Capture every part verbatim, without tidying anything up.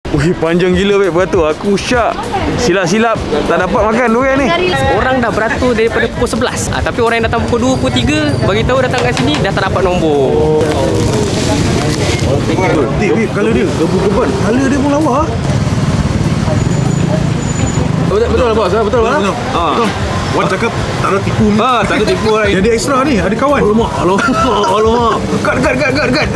Wih, panjang gila beb beratur. Aku syak. Silap-silap tak dapat makan durian ni. Orang dah beratur daripada pukul sebelas. Ah, tapi orang yang datang pukul dua, pukul tiga bagi tahu datang kat sini dah tak dapat nombor. Dik, beb, kalau dia gebu-geban, kala dia pun lawa. Betul betul lah bos, betul lah. Ha. Betul. Wan cakap tak ada tipu. Ha, tak ada tipu lain. Jadi ekstra ni, ada kawan. Alamak, alamak, alamak. Dekat, dekat, dekat, dekat, dekat.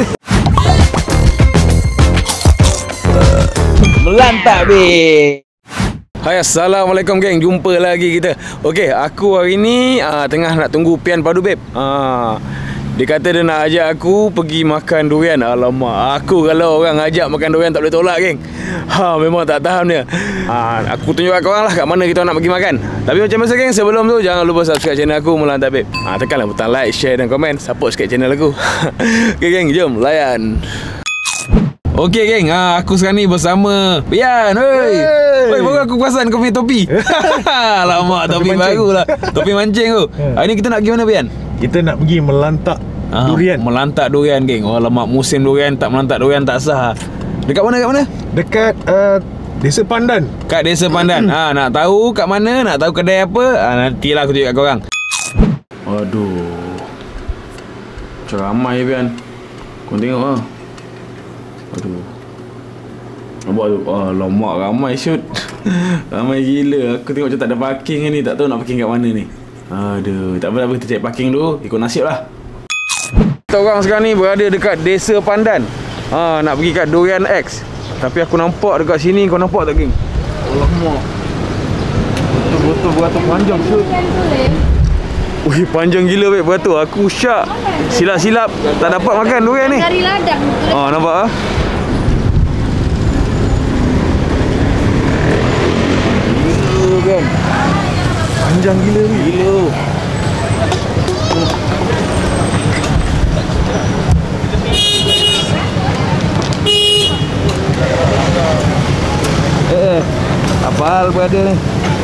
Melantak, beb. Hai, Assalamualaikum geng. Jumpa lagi kita. Okey, aku hari ni aa, tengah nak tunggu Pian Padu beb. Ha. Dia kata dia nak ajak aku pergi makan durian. Alamak, aku kalau orang ajak makan durian tak boleh tolak geng. Ha, memang tak tahan dia. Ha, aku tunjuk kat korang lah kat mana kita nak pergi makan. Tapi macam biasa geng, sebelum tu jangan lupa subscribe channel aku Melantak Beb. Ha, tekanlah butang like, share dan komen. Support sikit channel aku. Okey geng, jom layan. Okey geng, ha, aku sekarang ni bersama Pian. Oi. Oi, baru aku perasan kau punya topi. Alamak, topi, topi barulah. Topi mancing tu. Hari ni kita nak pergi mana Pian? Kita nak pergi melantak ha, durian. Melantak durian geng. Oh, alamak, musim durian tak melantak durian tak sah. Dekat mana kat mana? Dekat uh, Desa Pandan. Kat Desa Pandan. Ha, nak tahu kat mana, nak tahu kedai apa? Ha, nantilah aku tunjuk kat korang. Aduh. Macam ramai Pian. Kau tengok ah. Aduh. Nampak tu. Oh, lomak ramai shoot. Ramai gila. Aku tengok macam tak ada parking ni. Tak tahu nak parking kat mana ni. Aduh, tak apa-apa, kita cari parking dulu. Ikut nasib lah. Kita orang sekarang ni berada dekat Desa Pandan. Ha, nak pergi kat Durian X. Tapi aku nampak dekat sini. Kau nampak tak geng? Alamak. Betul-betul beratur panjang shoot. Wih, panjang gila beb beratur. Aku syak. Silap-silap tak dapat makan durian ni. Dari ladang. Ha, nampak ah? Gila kan. Panjang gila ni. Gila. Eh, apa hal berada ni?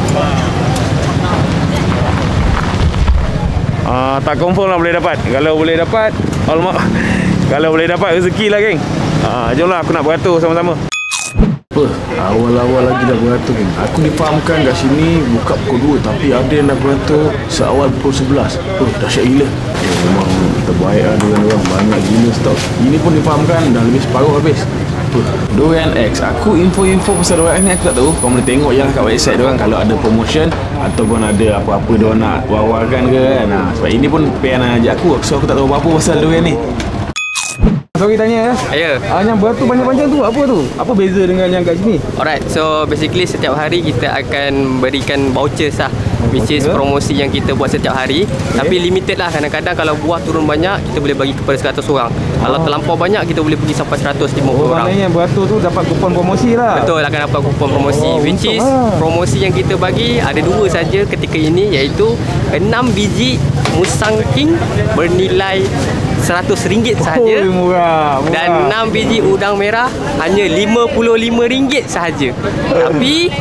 Ah, tak confirm lah boleh dapat. Kalau boleh dapat, alamak. Kalau boleh dapat rezeki lah geng. Ah, jomlah aku nak beratur sama-sama. Apa? Awal-awal lagi dah beratur geng. Aku difahamkan kat sini buka pukul dua, tapi ada yang nak beratur seawal pukul sebelas. Oh, dahsyat gila. Oh, memang terbaik lah dengan orang. Banyak gila stok. Ini pun difahamkan dah lebih separuh habis. Apa? Durian X. Aku info-info pasal Durian X ni aku tak tahu. Kau boleh tengok je lah kat website diorang kalau ada promotion ataupun ada apa-apa diorang nak war-warkan ke kan. Nah, sebab ini pun Pian ajak aku. So aku tak tahu apa-apa pasal durian ni. Sorry tanya ya. Ya. Ah, yang beratur panjang-panjang tu apa tu? Apa beza dengan yang kat sini? Alright, so basically setiap hari kita akan berikan vouchers lah, which is promosi yang kita buat setiap hari. Okay. Tapi limited lah, kadang-kadang kalau buah turun banyak kita boleh bagi kepada seratus orang. Oh. Kalau terlampau banyak kita boleh pergi sampai seratus lima puluh oh, orang. Maknanya beratur tu dapat kupon promosi lah. Betul, akan dapat kupon promosi. Oh, which is lah. Promosi yang kita bagi ada dua saja ketika ini, iaitu enam biji Musang King bernilai seratus ringgit sahaja. Oh, murah, murah. Dan enam biji udang merah hanya lima puluh lima ringgit sahaja. Tapi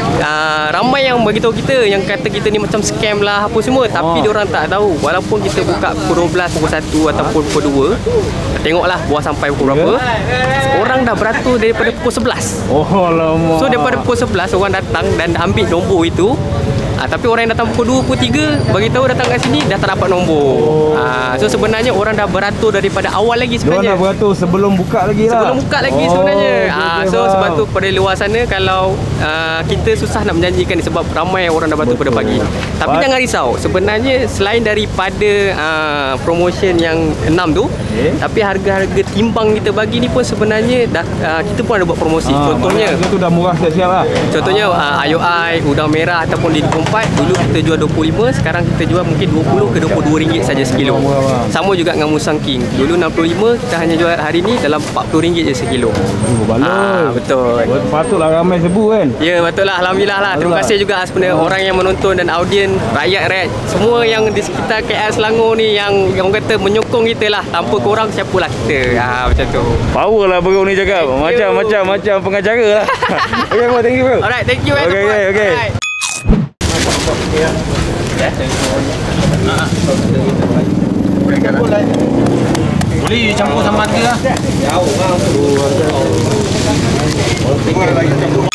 uh, ramai yang bagi tahu kita, yang kata kita ni macam scam lah apa semua. Tapi oh. diorang tak tahu. Walaupun kita buka pukul dua belas, pukul satu ataupun pukul dua, tengoklah buah sampai pukul berapa. Orang dah beratur daripada pukul sebelas. Oh, lama. So daripada pukul sebelas orang datang dan ambil nombor itu. Ah, tapi orang yang datang pukul dua, pukul tiga bagi tahu datang kat sini dah tak dapat nombor. Oh. Ah, so sebenarnya orang dah beratur daripada awal lagi sebenarnya. Diorang dah beratur sebelum buka lagi lah. Sebelum buka lagi oh, sebenarnya. Ah, so faham. Sebab tu pada luar sana kalau uh, kita susah nak menjanjikan sebab ramai orang dah beratur pada pagi. Tapi But, jangan risau. Sebenarnya selain daripada uh, promotion yang enam tu, okay. tapi harga-harga timbang kita bagi ni pun sebenarnya dah uh, kita pun ada buat promosi. Ah, contohnya itu dah murah siap-siap lah. Contohnya uh, I O I, udang merah ataupun di dulu kita jual dua puluh lima, sekarang kita jual mungkin dua puluh ke dua puluh dua ringgit saja sekilo. Sama juga dengan Musang King. Dulu enam puluh lima, kita hanya jual hari ni dalam empat puluh ringgit je sekilo. Oh, baloi. Ah, betul. Patutlah ramai sebu kan. Ya, betul lah. Alhamdulillah lah. Terima kasih juga sebenarnya orang yang menonton dan audien, rakyat-rakyat semua yang di sekitar K L Selangor ni yang orang kata menyokong kita lah. Tanpa korang siapalah kita. Ah, macam tu. Power lah bro ni cakap. Macam-macam macam pengacara lah. Okay bro, thank you bro. Alright, thank you. Okay, okay, okay. Boleh campur sama hati lah. Jauh lah. Keluar lagi campur.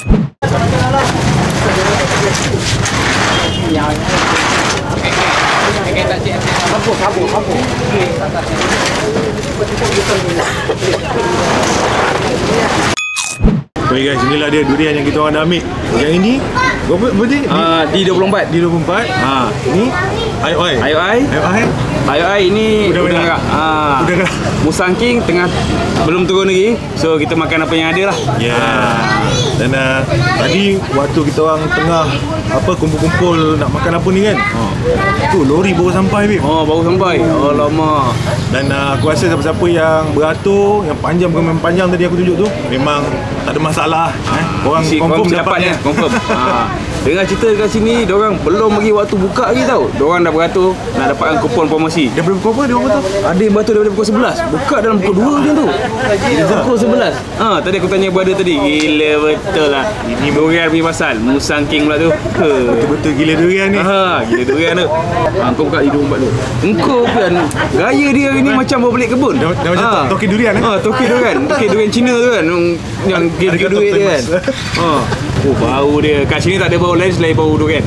Okey guys, inilah dia durian yang kita orang dah ambil. Yang ini berapa berapa Ah, di dua puluh empat. di dua puluh empat. Ha, ni ayo ai. Ayo ai. Ayo ai. Ayo ai ini Udah udah merah. merah. Ah. Udah merah. Musang King tengah belum turun lagi. So kita makan apa yang ada lah. Ya. Yeah. Dan uh, tadi waktu kita orang tengah apa kumpul-kumpul nak makan apa ni kan. Oh. Tu lori baru sampai babe. Oh, baru sampai. Alamak. Dan uh, aku rasa siapa-siapa yang beratur, yang panjang bukan memang panjang tadi aku tunjuk tu, memang tak ada masalah. Eh. Orang Si confirm confirm dapatnya, confirm. Ha. Dengar cerita kat sini, diorang belum lagi waktu buka lagi tau. Diorang dah beratur nak dapatkan kupon promosi. Daripada pukul apa dia orang tu? Ada yang beratur daripada pukul sebelas. Buka dalam pukul dua macam tu. Pukul sebelas. Ha, tadi aku tanya brother tadi. Gila betul lah. Ini durian punya pasal. Musang King pula tu. Ha. Betul-betul gila durian ni. Ha, gila durian tu. Ha, kau buka di dua puluh empat tu. Engkau kan gaya dia ni macam bawa balik kebun. Dah, dah macam Ha. toki durian eh? Ha, toki durian. Toki durian Cina tu kan. Yang, yang Harga gila top duit dia kan. famous. Ha. Oh, bau dia. Kat sini tak ada bau lain selain bau durian.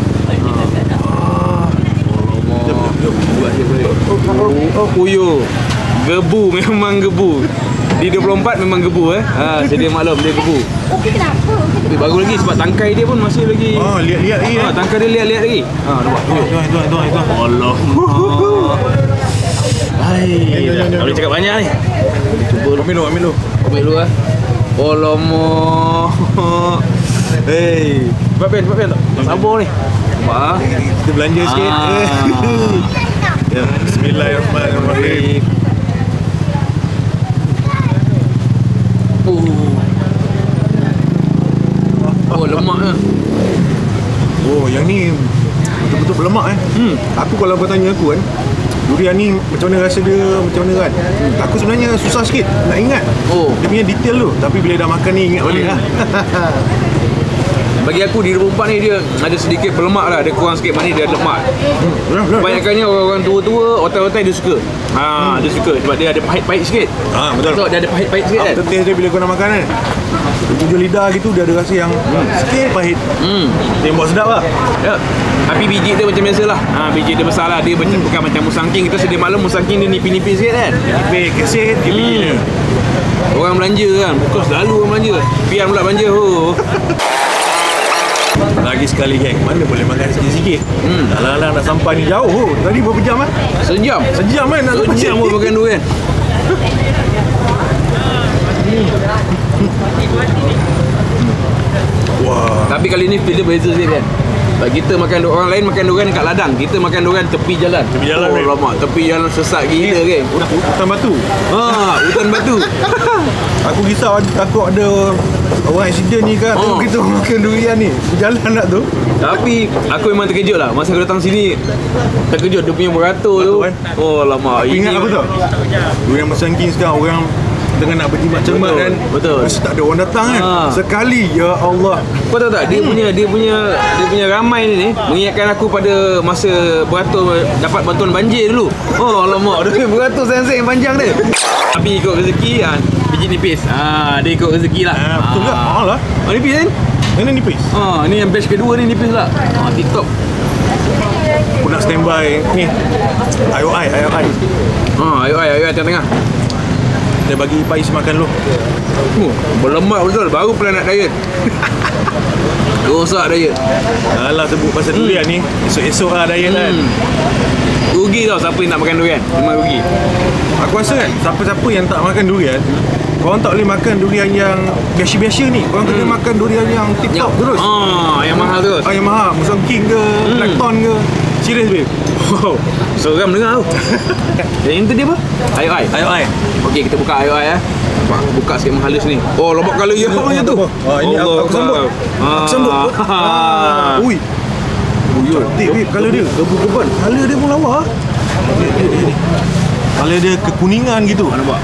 Oh, kuyo. Gebu, memang gebu. Di dua puluh empat memang gebu eh. Ha, sedia maklum dia gebu. Okey kenapa? Tapi bagus lagi sebab tangkai dia pun masih lagi. Oh, lihat-lihat lagi Ha, eh. tangkai dia lihat-lihat lagi. Ha, nampak. Tuan, tuan, tuan, tuan, tuan. Allah. Hai, dah boleh cakap banyak ni. Cuba Ambil dulu, ambil dulu. ambil dulu ah. Alamak. Hei, cepat pen, cepat pen. Tak sabar ni. Nampak ah. Kita belanja sikit. Ah. Ya, bismillahirrahmanirrahim. Oh. Oh, lemak ah. Oh, yang ni betul-betul berlemak eh. Hmm. Aku kalau kau tanya aku kan, durian ni macam mana rasa dia, macam mana kan? Hmm. Aku sebenarnya susah sikit nak ingat. Oh. Dia punya detail tu. Tapi bila dah makan ni ingat balik lah. Bagi aku di dua puluh empat ni dia ada sedikit berlemak lah. Dia kurang sikit manis, dia ada lemak. Benar, benar. Kebanyakannya orang-orang tua-tua, otai-otai dia suka. Ha, dia suka sebab dia ada pahit-pahit sikit. Ah, betul. So, dia ada pahit-pahit sikit kan. After taste dia bila kau nak makan kan, tujuh lidah gitu dia ada rasa yang hmm. sikit pahit. Hmm. Tembok sedap lah. Ya. Tapi biji dia macam biasa lah. Ha, biji dia besar lah. Dia macam bukan macam Musang King. Kita sedia maklum Musang King dia nipis-nipis sikit kan. Nipis, kesit, dia biji dia. Orang belanja kan. Bukan selalu orang belanja. Pian pula belanja. Oh. Lagi sekali geng, mana boleh makan sikit-sikit. Hmm. Alang-alang nak sampai ni jauh. Oh. Tadi berapa jam kan? Sejam. Sejam kan nak sampai Sejam sini. pun makan durian. Wah. Tapi kali ni feel dia berbeza sikit kan. Sebab kita makan orang lain makan durian kat ladang. Kita makan durian tepi jalan. Tepi jalan, Oh, Rin. lama. Tepi jalan sesat gila kan. Hutan batu. Ha, hutan batu. Aku risau ada- takut ada orang accident ni kan. Oh. Oh. Kita makan durian ni. Berjalan nak tu. Tapi aku memang terkejut lah. Masa aku datang sini terkejut dia punya beratur tu. Beratur, kan? Oh lama. Ingat apa tau? Durian Musang King sekarang orang tengah nak berjimat cermat Betul, kan. betul. Mesti tak ada orang datang kan. Ha. Sekali ya Allah. Kau tahu tak dia punya dia punya dia punya ramai ni ni mengingatkan aku pada masa beratur dapat bantuan banjir dulu. Oh alamak, dia punya beratur sensei yang panjang dia. Tapi ikut rezeki ah biji nipis. Ah dia ikut rezeki lah. Ha, betul ke? Ah. Ha lah. Oh, nipis kan? Ini nipis. Ah ni yang batch kedua ni nipis lah. Ah TikTok. Aku nak standby ni. Ayo ai, ayo ai. Ah ayo ayo ayo tengah. Kita bagi Pais makan dulu. Oh, berlemak betul. Baru plan nak diet. Rosak diet. Alah sebut pasal durian ni. Esok-esok lah diet kan. Hmm. Rugi tau siapa yang nak makan durian. Memang rugi. Aku rasa kan siapa-siapa yang tak makan durian, korang tak boleh makan durian yang biasa-biasa ni. Korang kena makan durian yang tip-top terus. Ah, yang mahal terus. Ah, yang mahal. Musang King ke, Blackton ke. Serius babe. Wow. Seram dengar tu. Yang itu dia apa? Ayo ai. Ayo ai. Okey, kita buka ayo ai eh. Nampak? Buka sikit menghalus ni. Oh, lobak kala ya macam tu. Ah, ini aku, aku sambut. Aku sambut. Ah. Ui. Buyur. Cantik babe colour dia. Gebu-geban. Colour dia pun lawa. Ni, ni, ni, ni. Colour dia kekuningan gitu. Ah, nampak?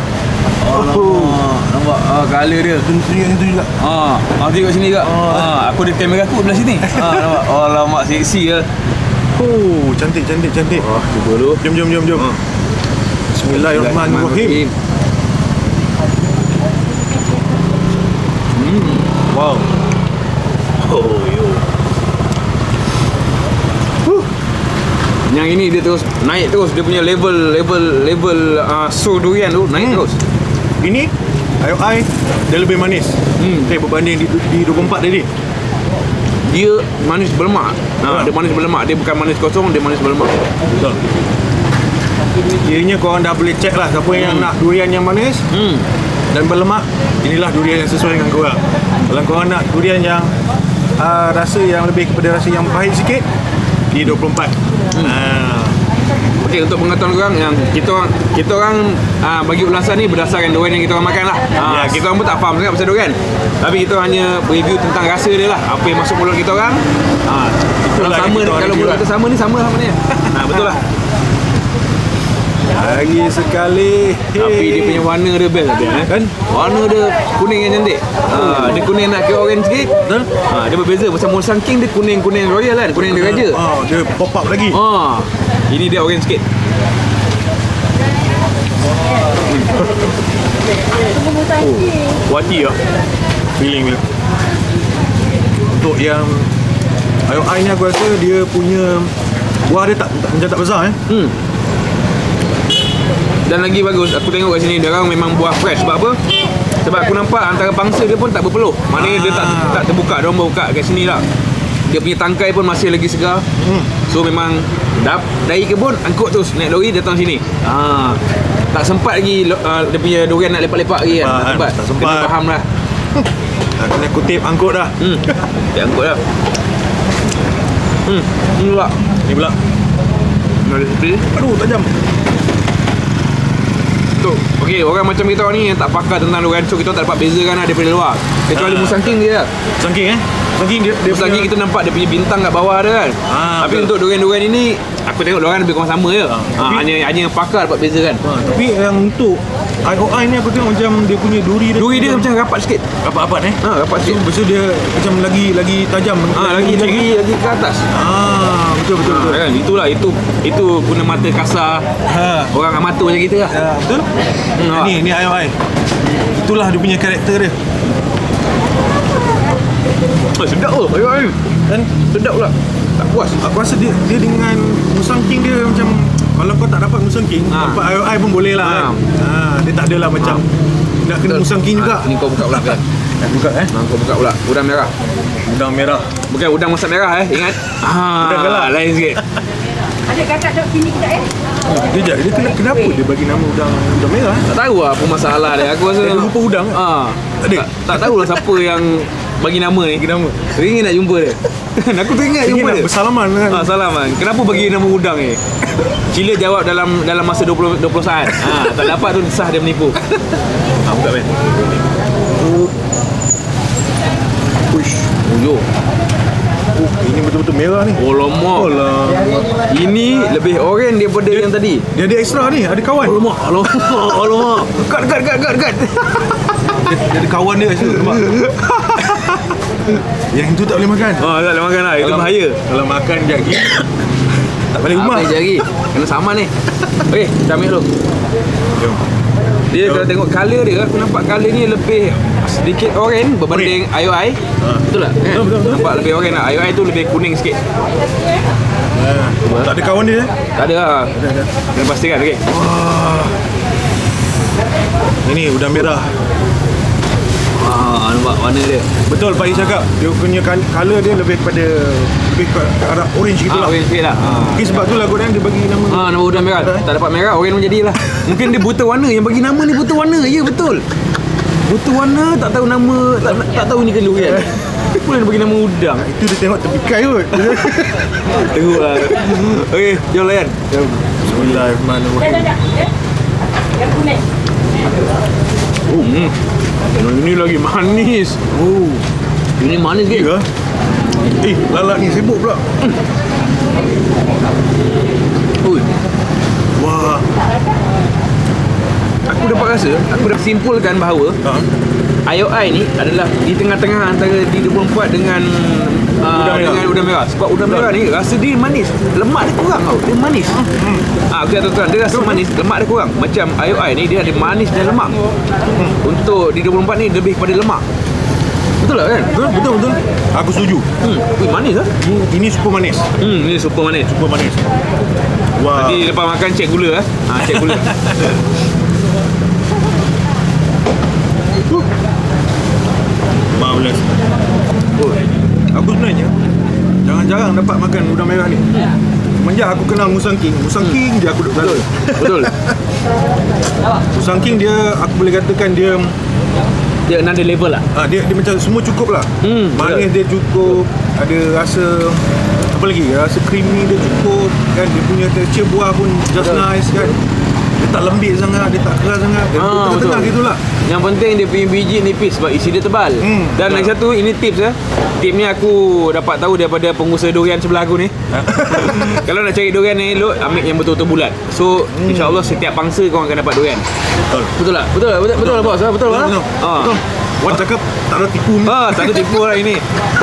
Oh, nampak? Ah, colour dia. Itu yang itu juga. Ah, ah tengok sini juga. Ah, aku ada kamera aku belah sini. Ah, nampak? Oh, lama seksi ya. Oh, cantik cantik cantik. Ah, cuba dulu. Jom jom jom jom. Bismillahirrahmanirrahim. Hmm. Wow. Oh, yo. Yang ini dia terus naik terus, dia punya level level level uh, so durian tu naik Hmm. terus. Ini I O I dia lebih manis. Hmm. Okay, berbanding di, di dua puluh empat tadi. Dia manis berlemak. Ha, Ha. dia manis berlemak, dia bukan manis kosong, dia manis berlemak. Betul. Kiranya korang dah boleh check lah siapa yang nak durian yang manis Hmm. dan berlemak, inilah durian yang sesuai dengan korang. Kalau korang nak durian yang uh, rasa yang lebih kepada rasa yang pahit sikit, di dua puluh empat. Hmm. Uh, Okey, untuk pengetahuan korang yang kita orang kita orang uh, bagi ulasan ni berdasarkan durian yang kita orang makan lah. Uh, Yes. Kita orang pun tak faham sangat pasal durian. Tapi kita hanya review tentang rasa dia lah, apa yang masuk mulut kita orang. Uh, kalau Itulah yang sama kita orang kalau review mulut lah. kita sama ni sama lah maknanya. Ha, betul lah. lagi sekali. Tapi dia punya warna dia best lah dia, eh. Kan? Warna dia kuning yang cantik. Ha, dia kuning nak kira orange sikit. Betul? Ha, dia berbeza pasal Musang King dia kuning-kuning royal kan, kuning dia raja. Oh, dia pop up lagi. Ha. Ini dia orange sikit. Oh, wati lah. Feeling dia. Untuk yang I O I ni aku rasa dia punya buah dia tak, tak macam tak besar eh. Hmm. Dan lagi bagus, aku tengok kat sini dia orang memang buah fresh. Sebab apa? Sebab aku nampak antara pangsa dia pun tak berpeluh. Maknanya dia tak tak terbuka, dia orang baru buka kat sini lah. Dia punya tangkai pun masih lagi segar. Hmm. So memang dap, dari kebun angkut terus naik lori datang sini. Ha. Tak sempat lagi uh, dia punya durian nak lepak-lepak lagi kan. Tak sempat. Tak sempat. Kena faham lah. Dah kena kutip angkut dah. Hmm. Dia angkut dah. Hmm. Ini pula. Ni pula. Ada seperti Aduh, tajam. tu. Okey, orang macam kita orang ni yang tak pakar tentang durian, so kita tak dapat bezakan lah daripada luar. Kecuali Ah. Musang King dia lah. Sangking eh. Sangking dia dia Musang King kita nampak dia punya bintang kat bawah dia kan. Ah, Tapi betul. untuk durian-durian ini, aku tengok diorang lebih kurang sama je. Ah, Ha, tapi- hanya hanya pakar dapat bezakan. Ha, tapi yang untuk I O I ni aku tengok macam dia punya duri dia Duri dia macam rapat sikit. rapat-rapat eh. Ha, rapat So, sikit. lepas tu dia macam lagi lagi tajam. Ha, lagi lagi lagi ke atas. Ah, betul betul Ha, betul. kan? Itulah itu itu guna mata kasar. Ha. Orang amatur macam kita lah. Ya, betul? Hmm, ni ni I O I. Itulah dia punya karakter dia. Oh, sedap tu. Ayo ayo. Kan Sedap pula. Tak puas. aku rasa dia dia dengan Musang King dia macam kalau kau tak dapat Musang King, Ha. dapat I O I pun boleh lah Ha. kan. Ha, dia tak adalah macam nak kena Musang King juga. Ha, ni kau buka pula kan. Nak buka eh. Ha, kau buka pula. Udang merah. Udang merah. Bukan udang masak merah eh. Ingat. Ha, Udang gelap. lain sikit. Ada kakak dok sini kejap eh. Dia jap, dia kena, kenapa dia bagi nama udang udang merah? Tak tahu lah apa masalah dia. Aku rasa Dia rupa udang kan? Ha. Tak ada? Tak, tak tahulah siapa yang bagi nama ni. Bagi nama. Teringin nak jumpa dia. Aku teringat Dia jumpa nak dia. bersalaman kan. Ha, salam man. Kenapa bagi nama udang ni? Sila jawab dalam dalam masa dua puluh dua puluh saat. Ha, tak dapat tu sah dia menipu. Ha, buka Ben. Uish. Uyo. Oh, ini betul-betul merah ni. Oh, lama. Alah. Ini lebih oren daripada yang tadi. Dia ada ekstra ni, ada kawan. Alamak, alamak, alamak. Kat, kat, kat, kat, kat. Dia, dia ada kawan dia kat situ, nampak? Yang itu tak boleh makan. Oh, tak boleh makan lah. Itu Kalau- bahaya. Kalau makan jagi tak balik rumah. Apa jari? Kena saman ni. Okey, kita ambil dulu. Jom. Dia kalau tengok colour dia, aku nampak colour ni lebih sedikit oren berbanding I O I. Ha. Betul tak? Kan? Betul, betul, betul. Nampak lebih oren lah. I O I tu lebih kuning sikit. Ha. Tak ada kawan dia eh? Tak ada lah. Kena pastikan, okey. Wah. Ini udang merah. Ah, nampak warna dia. Betul Pak Is cakap. Dia punya col- colour dia lebih kepada lebih ke, ke arah orange gitu Ah, lah. orange sikit lah. Ah. Mungkin sebab tu lah korang dia bagi nama. Ah, nama udang merah. Tak dapat merah, oren pun jadilah. Mungkin dia buta warna. Yang bagi nama ni buta warna. Ya, betul. Buta warna, tak tahu nama, tak tak tahu ni kan durian. Boleh dia bagi nama udang. Itu dia tengok terpikai kot. Teruk lah. Okey, jom layan. Jom. Bismillahirrahmanirrahim. Dah dah dah. Yang kuning. Oh, hmm. Ini lagi manis. Oh, Ini manis ke? ya. Eh, lalak ni sibuk pula. Ui. Wah. Aku dapat rasa, aku dah simpulkan bahawa Ha. I O I ni adalah di tengah-tengah antara D dua puluh empat dengan uh, Udang merah. dengan udang merah. Sebab udang merah ni rasa dia manis. Lemak dia kurang tau. Dia manis. Hmm. Ah, aku kata tuan, dia rasa manis, lemak dia kurang. Macam I O I ni dia ada manis dan lemak. Hmm. Untuk D dua puluh empat ni lebih kepada lemak. Betul lah kan? Betul, betul, betul. Aku setuju. Hmm. Ui, manis lah. Ini, ini super manis. Hmm, ini super manis. Super manis. Wah. Nanti lepas makan cek gula ah. Ha, cek gula. Marvelous. Oh, aku sebenarnya jarang-jarang dapat makan udang merah ni. Semenjak aku kenal Musang King, Musang King je aku duduk dalam. Betul. Musang King dia, aku boleh katakan dia Dia another level lah. ah, dia, dia macam semua cukup lah. Hmm, Manis dia cukup, ada rasa apa lagi, rasa creamy dia cukup kan, dia punya texture buah pun just Betul. nice kan. Dia tak lembik sangat, dia tak keras sangat, dia Ah, tengah-tengah betul. gitulah. Yang penting dia punya biji nipis sebab isi dia tebal. Hmm, Dan lagi satu, ini tips ya. Tip ni aku dapat tahu daripada pengusaha durian sebelah aku ni. Kalau nak cari durian ni elok, ambil yang betul-betul bulat. So, hmm. insya-Allah setiap pangsa kau akan dapat durian. Betul. Betul tak? Betul tak? Betul, betul lah bos. Ha? Betul lah. Betul. Ha. Betul. Wan cakap tak ada tipu ni. Ah, tak ada tipu lah ini.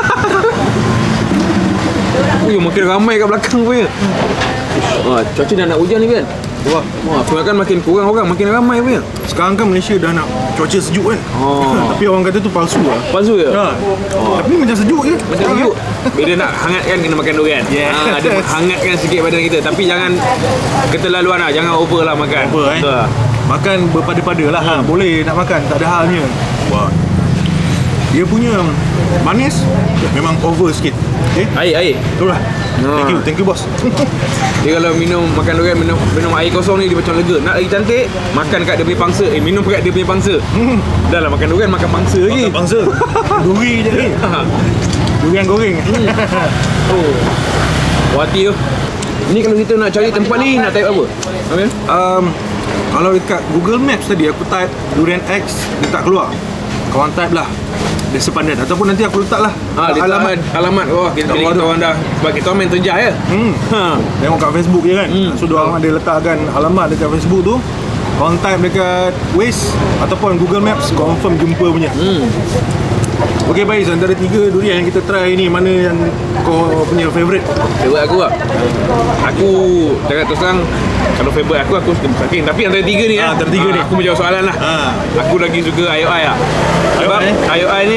Ui, makin ramai kat belakang punya. Ah, cuaca dah nak hujan ni kan? Wah, Wah, aku kan makin kurang orang, makin ramai punya. sekarang kan Malaysia dah nak cuaca sejuk kan. Oh. Tapi orang kata tu palsu lah. Palsu ke? Ha. Oh. Tapi macam sejuk je. Macam sejuk. Bila nak hangatkan kena makan durian. Yeah. Ha, dia hangatkan sikit badan kita. Tapi jangan keterlaluan lah. Jangan over lah makan. Over eh. Betul lah. Makan berpada-pada lah. Ha. Boleh nak makan, tak ada halnya. Wah. Dia punya manis memang over sikit. Okay? Air, air. Betul lah. Thank you, thank you bos. Dia kalau minum, makan durian, minum, minum air kosong ni dia macam lega. Nak lagi cantik, makan kat dia punya pangsa. Eh, minum kat dia punya pangsa. Hmm. Dah lah makan durian, makan pangsa lagi. Makan bangsa. Duri je ni. Durian goreng. Oh. Wati tu. Ni kalau kita nak cari tempat ni, nak type apa? Amin? Um, kalau dekat Google Maps tadi aku type Durian X, dia tak keluar. Kawan type lah Desa Pandan, ataupun nanti aku letak lah Ha, dia alamat alamat oh kita Kat kita bawah orang dah sebab kita orang main terjah ya. Hmm. Ha. Tengok kat Facebook je kan. Hmm. So diorang ada letakkan alamat dekat Facebook tu. Kawan type dekat Waze ataupun Google Maps, confirm jumpa punya. Hmm. Okey Bais, antara tiga durian yang kita try ni, mana yang kau punya favourite? Favourite aku lah. Aku cakap terus terang, kalau favourite aku, aku suka Musang King. Tapi antara tiga ni Ah, lah, antara tiga ah, ni. aku menjawab soalan lah. Ah. Aku lagi suka I O I lah. Sebab I O I? I O I ni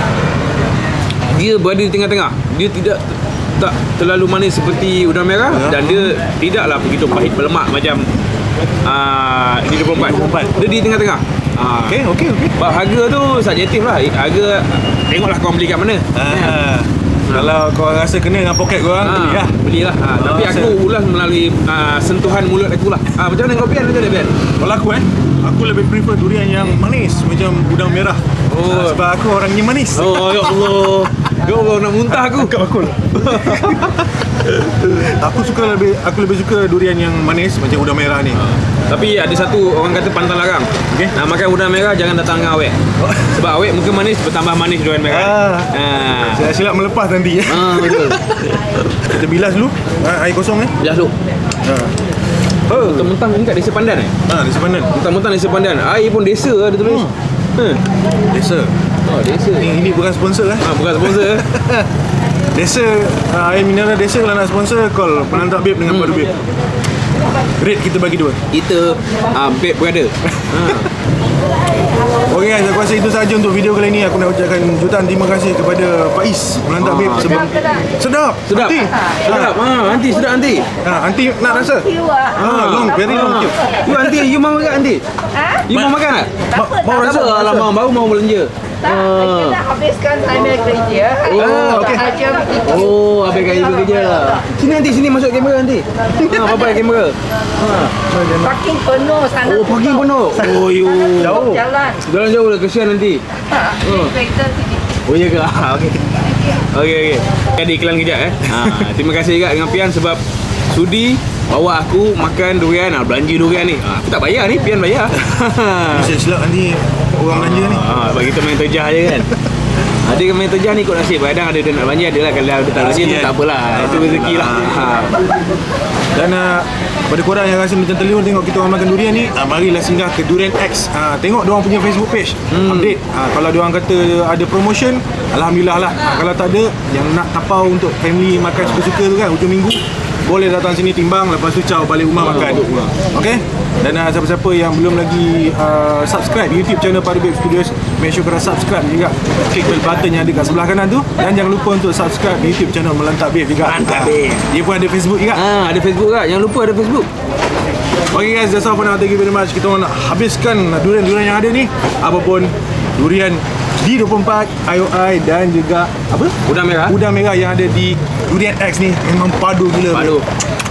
dia berada di tengah-tengah. Dia tidak tak terlalu manis seperti udang merah Ya. dan dia tidaklah begitu pahit berlemak macam uh, di dua puluh empat. dua puluh empat. Dia di tengah-tengah. Ah. Okey, okey, okey. Sebab harga tu subjektif lah. Harga tengoklah kau beli kat mana. Ah. Kalau kau rasa kena dengan poket korang, Ha, beli lah. belilah. Ha, tapi Ah, aku ulas melalui uh, sentuhan mulut aku lah. Ha, macam mana kau Pian? Macam mana Pian? Kalau aku eh, aku lebih prefer durian yang manis macam udang merah. Oh. Ah, sebab aku orangnya manis. Oh ya Allah. Ya Allah nak muntah aku. Aku Aku suka lebih aku lebih suka durian yang manis macam udang merah ni. Tapi ada satu orang kata pantang larang. Okey. Nak makan udang merah jangan datang dengan awet. Sebab awet muka manis bertambah manis durian merah. Ah. Ha. Saya silap melepas nanti. Ha, betul. Kita bilas dulu. Ha, air kosong eh. Bilas tu. Ha. Oh. Mentang-mentang ni kat Desa Pandan eh? Ha, di sepadan. Mentang-mentang Desa Pandan. Air pun desa lah dia tulis. Hmm. Ha. Desa. Oh, desa. Ini, ini bukan sponsor eh. Ha, bukan sponsor eh. Desa, uh, air mineral desa kalau nak sponsor, call Penantak Babe dengan Padu Babe. Rate kita bagi dua. Kita uh, babe brother. Ha. Okey guys, aku rasa itu sahaja untuk video kali ini. Aku nak ucapkan jutaan terima kasih kepada Faiz Penantak Ah, Babe sebelum sedap. Sedap. Nanti. Sedap. Ha, nanti sedap nanti. Ha, nanti nak rasa. Queue ah. Ha, long, very long queue. You nanti, you mau makan nanti? Ha? You mau makan tak? Ma- mau tak rasa? apa. Alamak, baru mau belanja. Tak, kita nak habiskan time kerja. Oh, okey. Saja begitu. Oh, habis kali bekerja lah. Sini nanti, sini masuk kamera nanti. Ha, apa kamera? Ha. Parking penuh sana. Oh, parking penuh. Oh, you. Jauh. Jalan. Jalan jauh lah, kesian nanti. Ha, Oh. kereta sini. Oh, ya ke? Ha, okey. Okey, okey. Ada iklan kejap eh. Ha, terima kasih juga dengan Pian sebab sudi bawa aku makan durian, ha, belanja durian ni. Ha, aku tak bayar ni, Pian bayar. Saya silap nanti orang belanja ni. Ha, sebab kita main terjah je kan. Ada yang main terjah ni ikut nasib. Kadang ada dia nak belanja, ada lah kalau dia tak belanja tu Rezeki, tak apalah. Itu rezeki lah. Ha. Dan uh, pada korang yang rasa macam terliur tengok kita orang makan durian ni, uh, marilah singgah ke Durian X. Uh, tengok diorang punya Facebook page. Hmm. Update. Uh, kalau diorang kata ada promotion, alhamdulillah lah. Uh, kalau tak ada, yang nak tapau untuk family makan suka-suka tu kan, hujung minggu, boleh datang sini timbang, lepas tu caw balik rumah makan. Okay? Dan uh, siapa-siapa yang belum lagi uh, subscribe YouTube channel Pada Babe Studios, make sure korang subscribe juga. Klik bell button yang ada kat sebelah kanan tu. Dan jangan lupa untuk subscribe YouTube channel Melantak Babe juga. Melantak Babe. Dia pun ada Facebook juga. Ah, ada Facebook juga. Jangan lupa ada Facebook. Okay guys, that's all for now. Thank you very much. Kita nak habiskan durian-durian yang ada ni. Apapun durian D dua puluh empat, I O I dan juga apa? Udang merah. Udang merah yang ada di Durian X ni memang padu gila. Padu.